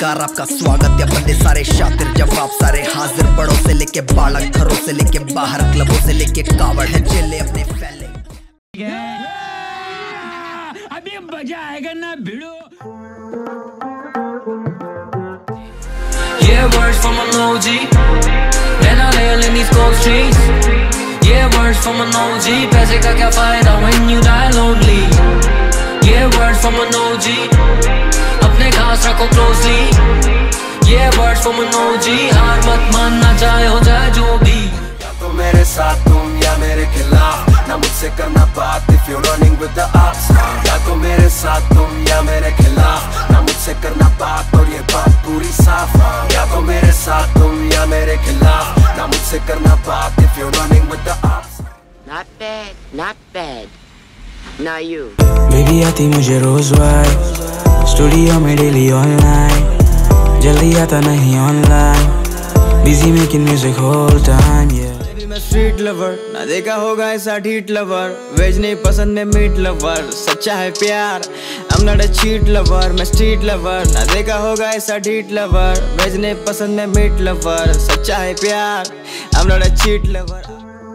बेकार आपका स्वागत या बंदे सारे शातिर जवाब सारे हाजिर बड़ों से लेके बालक घरों से लेके बाहर क्लबों से लेके कावड़ है चले अपने फैले। अभी मजा आएगा ना भिड़ो। Yeah, words from an OG, and I live in these cold streets. Yeah, words from an OG, पैसे का क्या फायदा when you die lonely. Yeah, words from an OG, अपने खास रखो closely. Yeah, words from an OG, हार मत मानना चाहे हो जाए जो भी। या तो मेरे साथ तुम या मेरे खिलाफ, ना मुझसे करना बात if you're running with the ops। या तो मेरे साथ तुम या मेरे खिलाफ, ना मुझसे करना बात और ये बात पूरी साफ। या तो मेरे साथ तुम या मेरे खिलाफ, ना मुझसे करना बात if you're running with the ops। Not bad, not bad. Now you. Baby आती मुझे रोज वाइब, स्टूडियो में डेली ऑनलाइन, जल्दी आता नहीं online, busy making music whole time. Baby मैं स्ट्रीट लवर, ना देखा होगा ऐसा ढीठ लवर, वेज नहीं पसंद है मीट लवर, सच्चा है प्यार I'm not a cheat lover, मैं स्ट्रीट लवर, ना देखा होगा ऐसा ढीठ लवर, वेज नहीं पसंद है मीट लवर, सच्चा है प्यार I'm not a cheat lover।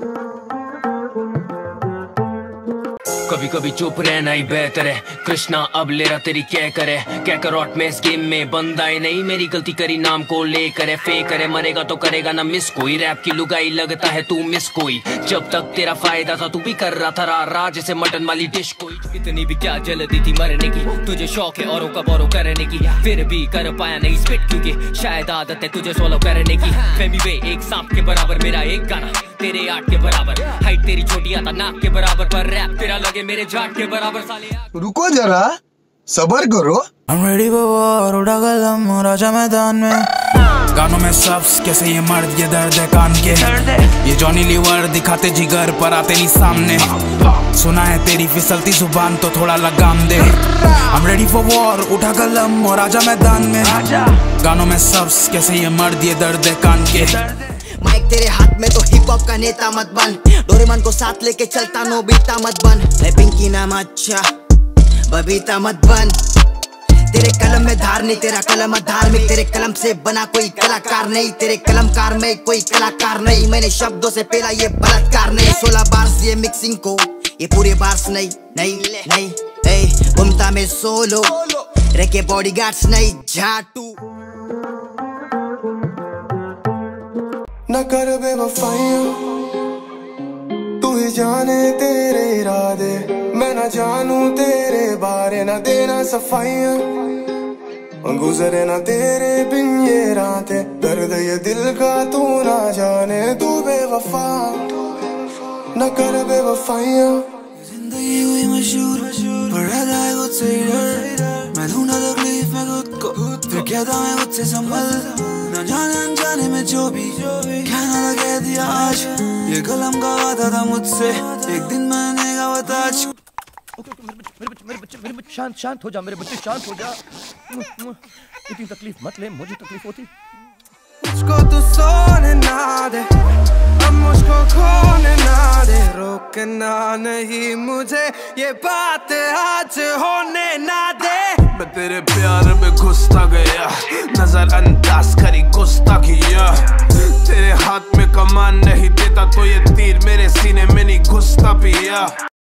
कभी कभी चुप रहना ही बेहतर है, कृष्णा अब ले रहा तेरी क्या करे, क्या करॉट में इस गेम में बंदा है नहीं, मेरी गलती करी नाम को ले करे, फेक करे मरेगा तो करेगा ना मिस कोई, रैप की लुगाई लगता है तू मिस कोई, जब तक तेरा फायदा था तू भी कर रहा था रा जैसे मटन वाली डिश कोई, इतनी भी क्या जल्दी थी मरने की, तुझे शौक है औरों का बोरो करने की, फिर भी कर पाया नहीं स्पिट क्योंकि शायद आदत है तुझे सोलो करने की, फेमी वे एक सांप के बराबर मेरा एक गाना, तेरे 8 के बराबर, हाइट तेरी छोटी आता नाक के बराबर, पर रैप तेरा लगे मेरे जाट के बराबर साले। रुको जरा सबर करो। I'm ready for war, उड़ा कलम राजा मैदान में, गानों में सब्स कैसे ये मर्द ये दर्द है कान के, ये जॉनी लीवर दिखाते जिगर पर आते नहीं सामने, सुना है तेरी फिसलती जुबान तो थोड़ा लगाम दे। I'm ready for war, उठा कलम और राजा मैदान में, गानों में सब्स कैसे ये मर्द ये दर्द है कान के, माइक तेरे हाथ में तो हिप हॉप का नेता मत बन, डोरेमन को साथ लेके चलता नोबिता मत बन, मैं पिंकी नाम अच्छा बबीता मत बन, तेरे कलम में धार नहीं तेरा कलम अधार्मिक, तेरे कलम से बना कोई कलाकार नहीं, तेरे कलमकार में कोई कलाकार नहीं, मैंने शब्दों से पहला ये बलात्कार नहीं, 16 बार्स ये मिक्सिंग को ये पूरे बार्स नहीं नहीं नहीं, ए घूमता में सोलो रेके बॉडीगार्ड्स नहीं झाटू। न कर बेवफाइयां तू ही जाने तेरे इरादे, मैं न जानूं तेरे बारे, न देना सफाइयां गुजरे ना तेरे बिन ये रातें, दर्द ये दिल का तू ना जाने, तू बेवफा न कर बेवफाइयां। जिंदगी हुई मशहूर बड़ा दाए मुझसे मैं ढूंढा तकलीफ में खुद को, फिर क्या था मैं मुझसे संभल, न जाने अनजाने में जो भी कहना लगा दिया आज, ये कलम का वादा था मुझसे एक दिन मैंने गावा था आज। मेरे बच्चे शांत हो जा, मेरे बच्चे शांत हो जा, इतनी तकलीफ मत ले, मुझे तकलीफ होती। मुझको तू सोने ना दे, अब मुझको खोने ना दे, रोकना नहीं मुझे ये बात आज होने ना दे। मैं तेरे प्यार में घुसता गया, नजर अंदाज करी गुस्सा किया, तेरे हाथ में कमान नहीं देता तो ये तीर मेरे सीने में नहीं घुसता पिया।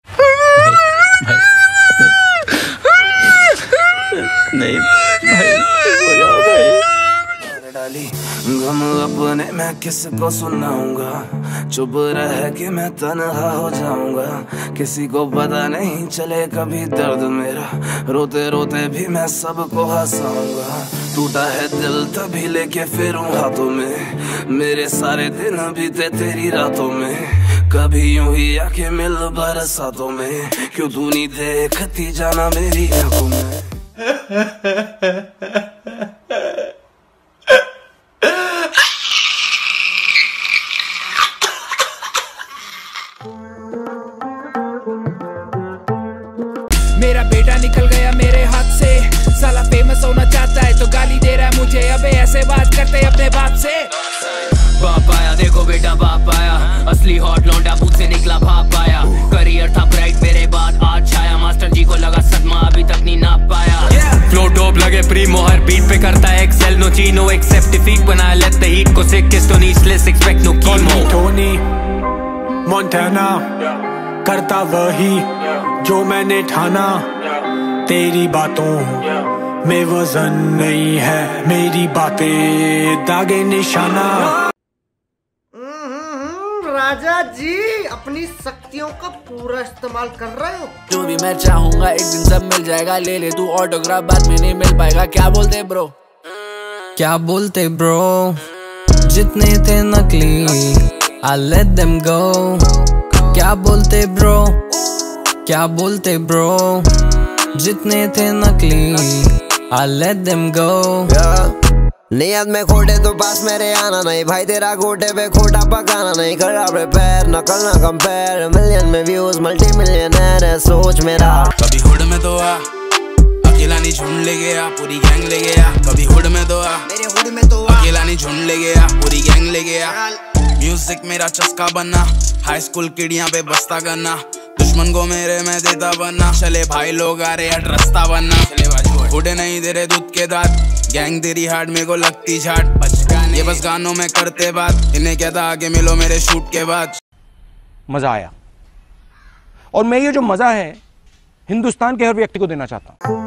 नहीं भाई डाली गम अपने मैं किसको सुनाऊंगा, चुप रह के मैं तन्हा हो जाऊंगा, किसी को पता नहीं चले कभी दर्द मेरा, रोते रोते भी मैं सबको हंसाऊंगा, टूटा है दिल तभी लेके फिरूं हाथों में, मेरे सारे दिन बीते तेरी रातों में, कभी यूं ही आके मिल बरसातों में, क्यों तू नहीं देखती जाना मेरी आंखों में। मेरा बेटा निकल गया मेरे हाथ से, साला फेमस होना चाहता है तो गाली दे रहा है मुझे, अबे ऐसे बात करते अपने बाप से। बाप आया देखो बेटा बाप आया, असली हॉट लौंडा बूथ से निकला भाप आया, करियर था ब्राइट मेरे बाद आज छाया, मास्टर जी को लगा सदमा अभी तक नहीं नाप पाया, फ्लो डोप लगे प्री मोहर बीट पे करता है LL no Gino except defeat when I let the heat go sick kiss don't eat less expect no chemo Tony Montana करता वही जो मैंने ठाना तेरी बातों में वजन नहीं है मेरी बातें दागे निशाना राजा जी अपनी शक्तियों का पूरा इस्तेमाल कर रहे हो। जो भी मैं चाहूंगा एक दिन सब मिल जाएगा ले ले तू ऑटोग्राफ बाद में नहीं मिल पाएगा क्या बोलते ब्रो क्या बोलते ब्रो जितने थे नकली I let them go क्या बोलते ब्रो क्या बोलते ब्रो जितने थे नकली I let them go नियत में खोटे तो पास मेरे आना नहीं भाई तेरा गोटे पे खोटा पकाना नहीं कर प्रिपेयर नकल ना कंपेयर मिलियन में व्यूज मल्टी मिलियनर है सोच मेरा कभी हुड में तो आ अकेला नहीं झुंड ले गया पूरी गैंग ले गया कभी हुड में तो आ मेरे हुड में तो आ अकेला नहीं झुंड ले गया पूरी गैंग ले गया म्यूजिक मेरा चस्का बनना हाई स्कूल किड़ियां पे बस्ता करना दुश्मन को मेरे में देता बनना चले भाई लोग आ रहे रास्ता बनना चले भाई उड़े नहीं दे रहे दूध के दांत गैंग तेरी हार्ड मेरे को लगती झाट ये बस गानों में करते बात इन्हें क्या था आगे मिलो मेरे शूट के बाद मजा आया और मैं ये जो मजा है हिंदुस्तान के हर व्यक्ति को देना चाहता हूँ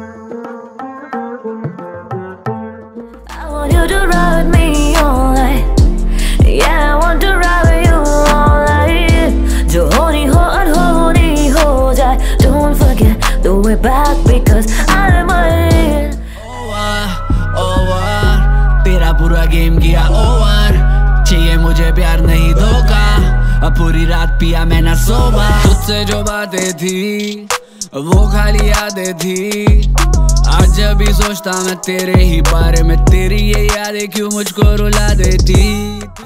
जो होनी हो अनहोनी हो जाए don't forget the way back because I'm mine over तेरा पूरा गेम किया ओवर चाहिए मुझे प्यार नहीं धोखा अब पूरी रात पिया मैं ना सोबा तुझसे जो बातें थी वो खाली यादें थी आज जब भी सोचता मैं तेरे ही बारे में तेरी ये यादें क्यों मुझको रुला देती